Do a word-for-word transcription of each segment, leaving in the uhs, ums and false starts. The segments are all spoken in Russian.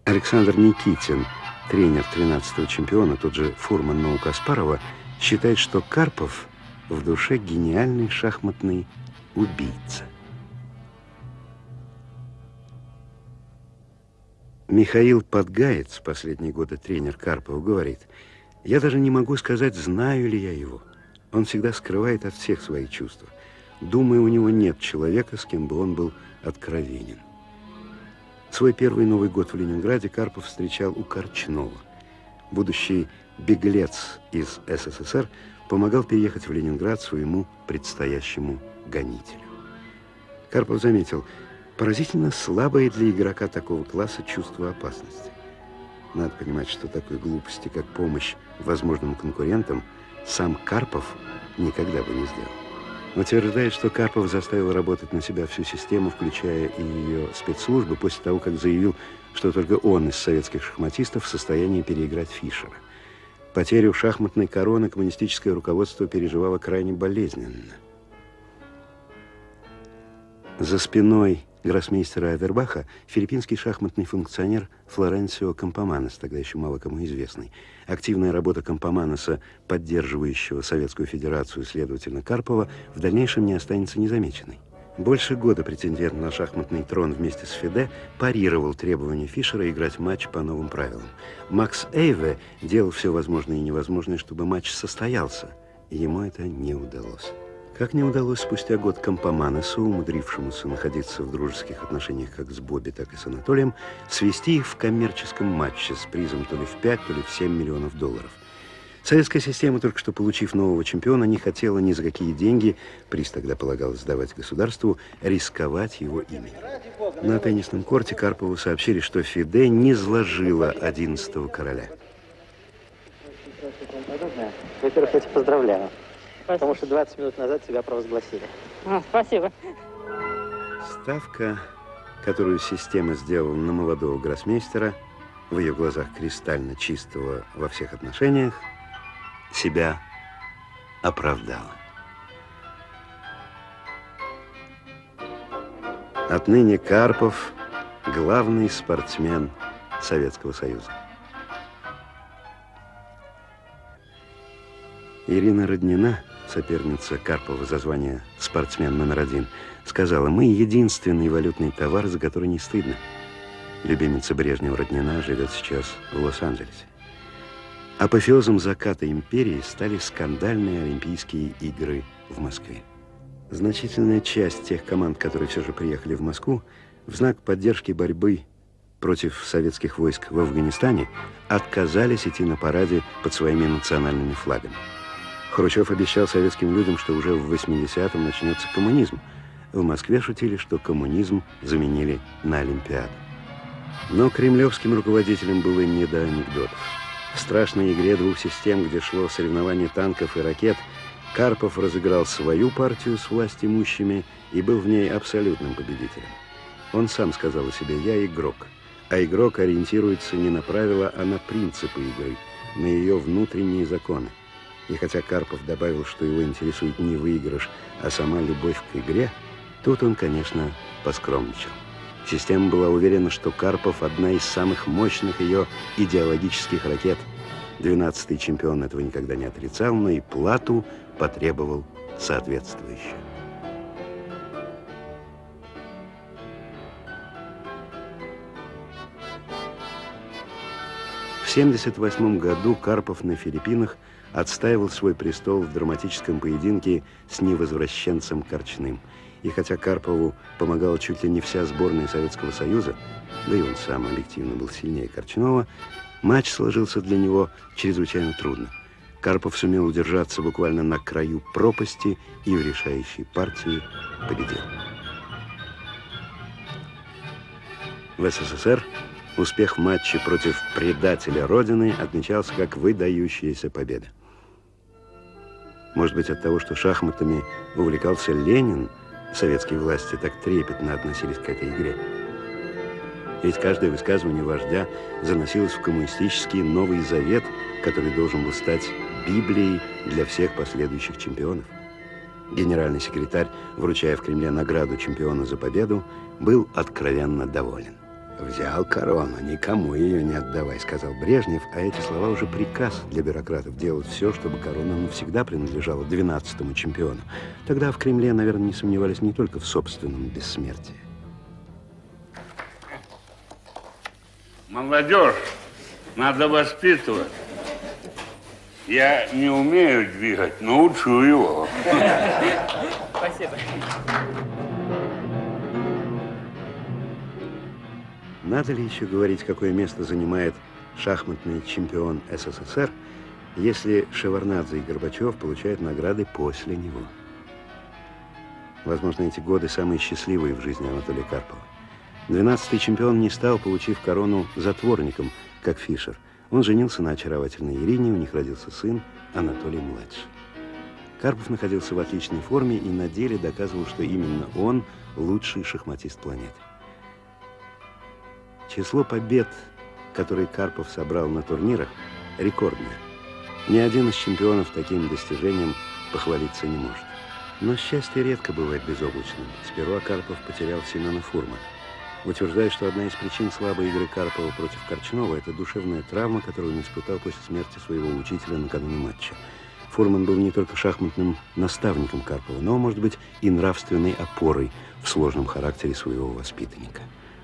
Александр Никитин, тренер тринадцатого чемпиона, тот же фурман НОУ Каспарова, считает, что Карпов в душе гениальный шахматный убийца. Михаил Подгаец, последние годы тренер Карпова, говорит: «Я даже не могу сказать, знаю ли я его. Он всегда скрывает от всех свои чувства. Думаю, у него нет человека, с кем бы он был откровенен». Свой первый Новый год в Ленинграде Карпов встречал у Корчнова. Будущий беглец из СССР помогал переехать в Ленинград своему предстоящему гонителю. Карпов заметил: поразительно слабое для игрока такого класса чувство опасности. Надо понимать, что такой глупости, как помощь возможным конкурентам, сам Карпов никогда бы не сделал. Утверждает, что Карпов заставил работать на себя всю систему, включая и ее спецслужбы, после того, как заявил, что только он из советских шахматистов в состоянии переиграть Фишера. Потерю шахматной короны коммунистическое руководство переживало крайне болезненно. За спиной гроссмейстера Авербаха филиппинский шахматный функционер Флоренсио Кампоманес, тогда еще мало кому известный. Активная работа Кампоманеса, поддерживающего Советскую Федерацию, следовательно, Карпова, в дальнейшем не останется незамеченной. Больше года претендент на шахматный трон вместе с Фиде парировал требования Фишера играть матч по новым правилам. Макс Эйве делал все возможное и невозможное, чтобы матч состоялся, и ему это не удалось. Как не удалось спустя год Кампоманесу, умудрившемуся находиться в дружеских отношениях как с Бобби, так и с Анатолием, свести их в коммерческом матче с призом то ли в пять, то ли в семь миллионов долларов. Советская система, только что получив нового чемпиона, не хотела ни за какие деньги, приз тогда полагалось сдавать государству, рисковать его именем. На теннисном корте Карпову сообщили, что Фиде не сложила одиннадцатого короля. Во-первых, я тебя поздравляю. Потому что двадцать минут назад тебя провозгласили. А, спасибо. Ставка, которую система сделала на молодого гроссмейстера, в ее глазах кристально чистого во всех отношениях, себя оправдала. Отныне Карпов – главный спортсмен Советского Союза. Ирина Роднина, соперница Карпова за звание «спортсмен номер один», сказала: «Мы единственный валютный товар, за который не стыдно». Любимица Брежнева Роднина живет сейчас в Лос-Анджелесе. Апофеозом заката империи стали скандальные Олимпийские игры в Москве. Значительная часть тех команд, которые все же приехали в Москву, в знак поддержки борьбы против советских войск в Афганистане, отказались идти на параде под своими национальными флагами. Хрущев обещал советским людям, что уже в восьмидесятом начнется коммунизм. В Москве шутили, что коммунизм заменили на Олимпиаду. Но кремлевским руководителям было не до анекдотов. В страшной игре двух систем, где шло соревнование танков и ракет, Карпов разыграл свою партию с властимущими и был в ней абсолютным победителем. Он сам сказал о себе: «Я игрок». А игрок ориентируется не на правила, а на принципы игры, на ее внутренние законы. И хотя Карпов добавил, что его интересует не выигрыш, а сама любовь к игре, тут он, конечно, поскромничал. Система была уверена, что Карпов – одна из самых мощных ее идеологических ракет. Двенадцатый чемпион этого никогда не отрицал, но и плату потребовал соответствующую. В семьдесят восьмом году Карпов на Филиппинах отстаивал свой престол в драматическом поединке с невозвращенцем Корчным. И хотя Карпову помогала чуть ли не вся сборная Советского Союза, да и он сам объективно был сильнее Корчнова, матч сложился для него чрезвычайно трудно. Карпов сумел удержаться буквально на краю пропасти и в решающей партии победил. В СССР успех в матче против предателя Родины отмечался как выдающаяся победа. Может быть, от того, что шахматами увлекался Ленин, советские власти так трепетно относились к этой игре. Ведь каждое высказывание вождя заносилось в коммунистический Новый Завет, который должен был стать Библией для всех последующих чемпионов. Генеральный секретарь, вручая в Кремле награду чемпиона за победу, был откровенно доволен. Взял корону, никому ее не отдавай, сказал Брежнев, а эти слова уже приказ для бюрократов делать все, чтобы корона навсегда принадлежала двенадцатому чемпиону. Тогда в Кремле, наверное, не сомневались не только в собственном бессмертии. Молодежь надо воспитывать. Я не умею двигать, но учу его. Спасибо. Надо ли еще говорить, какое место занимает шахматный чемпион СССР, если Шеварднадзе и Горбачев получают награды после него? Возможно, эти годы самые счастливые в жизни Анатолия Карпова. Двенадцатый чемпион не стал, получив корону, затворником, как Фишер. Он женился на очаровательной Ирине, у них родился сын Анатолий-младший. Карпов находился в отличной форме и на деле доказывал, что именно он лучший шахматист планеты. Число побед, которые Карпов собрал на турнирах, рекордное. Ни один из чемпионов таким достижением похвалиться не может. Но счастье редко бывает безоблачным. Сперва Карпов потерял Семена Фурмана. Утверждает, что одна из причин слабой игры Карпова против Корчнова – это душевная травма, которую он испытал после смерти своего учителя накануне матча. Фурман был не только шахматным наставником Карпова, но, может быть, и нравственной опорой в сложном характере своего воспитанника.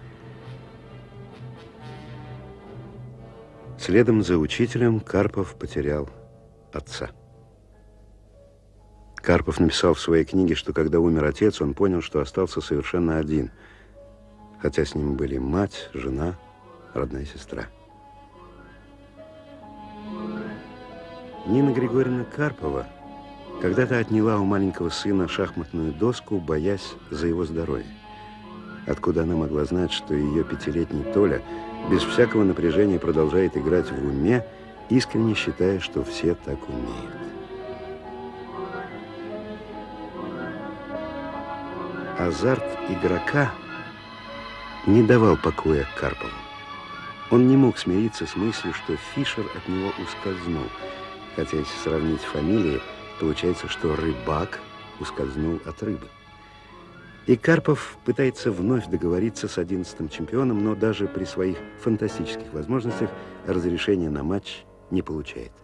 Следом за учителем Карпов потерял отца. Карпов написал в своей книге, что когда умер отец, он понял, что остался совершенно один, хотя с ним были мать, жена, родная сестра. Нина Григорьевна Карпова когда-то отняла у маленького сына шахматную доску, боясь за его здоровье. Откуда она могла знать, что ее пятилетний Толя без всякого напряжения продолжает играть в уме, искренне считая, что все так умеют. Азарт игрока не давал покоя Карпову. Он не мог смириться с мыслью, что Фишер от него ускользнул. Хотя, если сравнить фамилии, получается, что Рыбак ускользнул от рыбы. И Карпов пытается вновь договориться с одиннадцатым чемпионом, но даже при своих фантастических возможностях разрешения на матч не получает.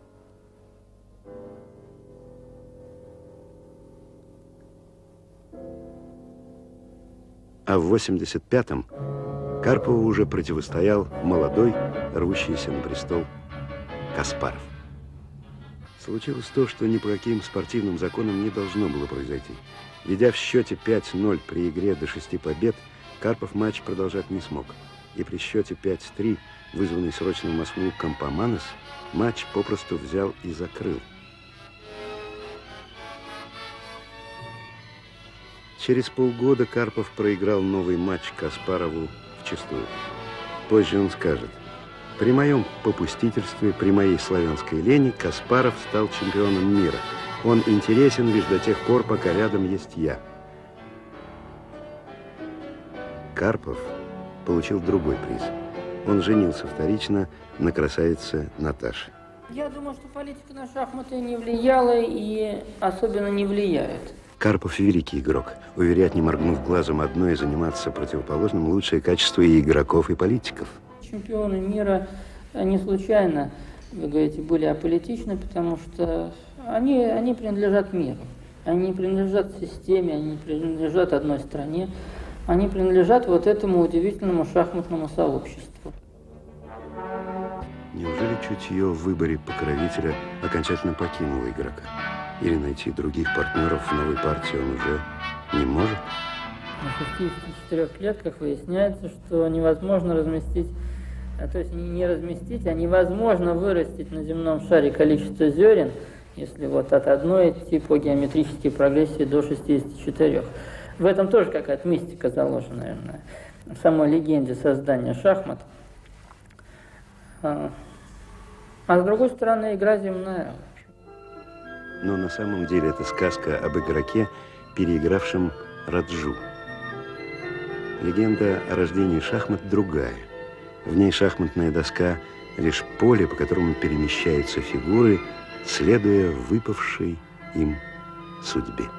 А в восемьдесят пятом Карпову уже противостоял молодой, рвущийся на престол Каспаров. Случилось то, что ни по каким спортивным законам не должно было произойти. Ведя в счете пять ноль при игре до шести побед, Карпов матч продолжать не смог. И при счете пять три, вызванный срочно в Москву Кампоманес, матч попросту взял и закрыл. Через полгода Карпов проиграл новый матч Каспарову вчистую. Позже он скажет: при моем попустительстве, при моей славянской лени Каспаров стал чемпионом мира. Он интересен лишь до тех пор, пока рядом есть я. Карпов получил другой приз. Он женился вторично на красавице Наташе. Я думаю, что политика на шахматы не влияла и особенно не влияет. Карпов великий игрок. Уверять, не моргнув глазом одной, и заниматься противоположным — лучшее качество и игроков, и политиков. Чемпионы мира не случайно, вы говорите, были аполитичны, потому что они, они принадлежат миру. Они не принадлежат системе, они не принадлежат одной стране. Они принадлежат вот этому удивительному шахматному сообществу. Неужели чутье в выборе покровителя окончательно покинуло игрока? Или найти других партнеров в новой партии он уже не может? На шестидесяти четырёх лет, как выясняется, что невозможно разместить, то есть не разместить, а невозможно вырастить на земном шаре количество зерен, если вот от одной идти по геометрической прогрессии до шестидесяти четырёх. В этом тоже какая-то мистика заложена, наверное, в самой легенде создания шахмат. А, а с другой стороны, игра земная. Но на самом деле это сказка об игроке, переигравшем Раджу. Легенда о рождении шахмат другая. В ней шахматная доска — лишь поле, по которому перемещаются фигуры, следуя выпавшей им судьбе.